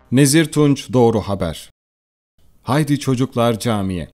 Nezir Tunç Doğru Haber. Haydi çocuklar camiye.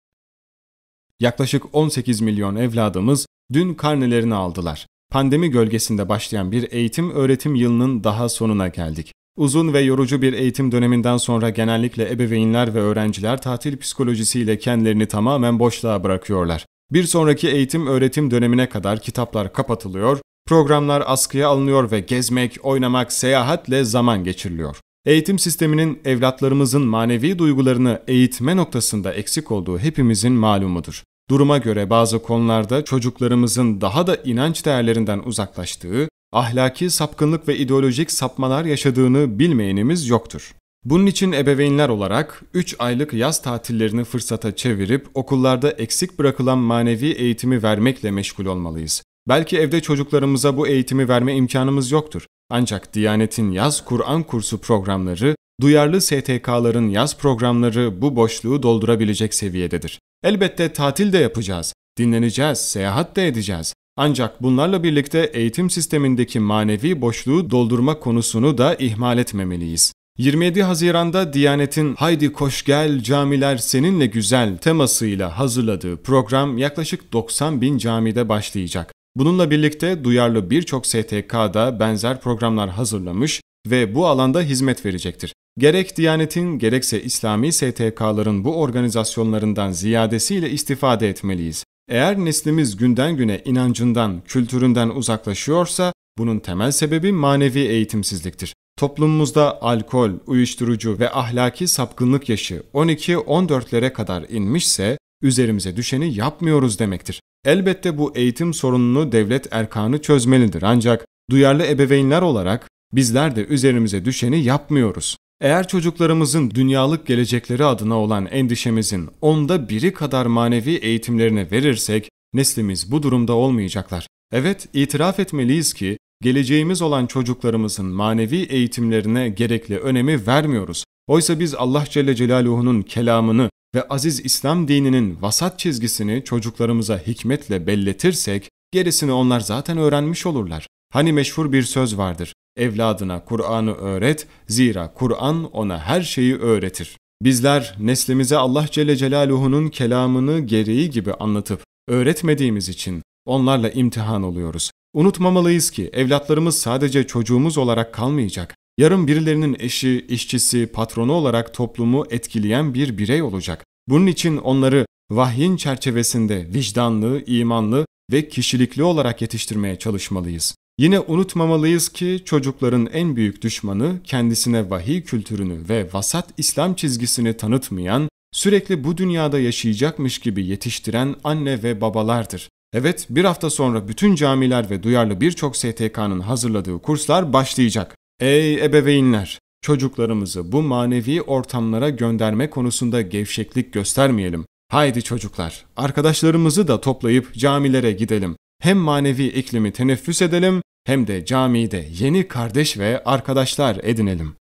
Yaklaşık 18 milyon evladımız dün karnelerini aldılar. Pandemi gölgesinde başlayan bir eğitim-öğretim yılının daha sonuna geldik. Uzun ve yorucu bir eğitim döneminden sonra genellikle ebeveynler ve öğrenciler tatil psikolojisiyle kendilerini tamamen boşluğa bırakıyorlar. Bir sonraki eğitim-öğretim dönemine kadar kitaplar kapatılıyor, programlar askıya alınıyor ve gezmek, oynamak, seyahatle zaman geçiriliyor. Eğitim sisteminin evlatlarımızın manevi duygularını eğitme noktasında eksik olduğu hepimizin malumudur. Duruma göre bazı konularda çocuklarımızın daha da inanç değerlerinden uzaklaştığı, ahlaki sapkınlık ve ideolojik sapmalar yaşadığını bilmeyenimiz yoktur. Bunun için ebeveynler olarak 3 aylık yaz tatillerini fırsata çevirip okullarda eksik bırakılan manevi eğitimi vermekle meşgul olmalıyız. Belki evde çocuklarımıza bu eğitimi verme imkanımız yoktur. Ancak Diyanet'in yaz Kur'an kursu programları, duyarlı STK'ların yaz programları bu boşluğu doldurabilecek seviyededir. Elbette tatil de yapacağız, dinleneceğiz, seyahat de edeceğiz. Ancak bunlarla birlikte eğitim sistemindeki manevi boşluğu doldurma konusunu da ihmal etmemeliyiz. 27 Haziran'da Diyanet'in "Haydi koş gel camiler seninle güzel" temasıyla hazırladığı program yaklaşık 90 bin camide başlayacak. Bununla birlikte duyarlı birçok STK'da benzer programlar hazırlamış ve bu alanda hizmet verecektir. Gerek Diyanet'in gerekse İslami STK'ların bu organizasyonlarından ziyadesiyle istifade etmeliyiz. Eğer neslimiz günden güne inancından, kültüründen uzaklaşıyorsa bunun temel sebebi manevi eğitimsizliktir. Toplumumuzda alkol, uyuşturucu ve ahlaki sapkınlık yaşı 12-14'lere kadar inmişse üzerimize düşeni yapmıyoruz demektir. Elbette bu eğitim sorununu devlet erkanı çözmelidir, ancak duyarlı ebeveynler olarak bizler de üzerimize düşeni yapmıyoruz. Eğer çocuklarımızın dünyalık gelecekleri adına olan endişemizin 1/10 kadar manevi eğitimlerine verirsek neslimiz bu durumda olmayacaklar. Evet, itiraf etmeliyiz ki geleceğimiz olan çocuklarımızın manevi eğitimlerine gerekli önemi vermiyoruz. Oysa biz Allah Celle Celaluhu'nun kelamını ve aziz İslam dininin vasat çizgisini çocuklarımıza hikmetle belletirsek, gerisini onlar zaten öğrenmiş olurlar. Hani meşhur bir söz vardır: evladına Kur'an'ı öğret, zira Kur'an ona her şeyi öğretir. Bizler neslimize Allah Celle Celaluhu'nun kelamını gereği gibi anlatıp öğretmediğimiz için onlarla imtihan oluyoruz. Unutmamalıyız ki evlatlarımız sadece çocuğumuz olarak kalmayacak. Yarın birilerinin eşi, işçisi, patronu olarak toplumu etkileyen bir birey olacak. Bunun için onları vahyin çerçevesinde vicdanlı, imanlı ve kişilikli olarak yetiştirmeye çalışmalıyız. Yine unutmamalıyız ki çocukların en büyük düşmanı kendisine vahiy kültürünü ve vasat İslam çizgisini tanıtmayan, sürekli bu dünyada yaşayacakmış gibi yetiştiren anne ve babalardır. Evet, bir hafta sonra bütün camiler ve duyarlı birçok STK'nın hazırladığı kurslar başlayacak. Ey ebeveynler! Çocuklarımızı bu manevi ortamlara gönderme konusunda gevşeklik göstermeyelim. Haydi çocuklar, arkadaşlarımızı da toplayıp camilere gidelim. Hem manevi iklimi teneffüs edelim, hem de camide yeni kardeş ve arkadaşlar edinelim.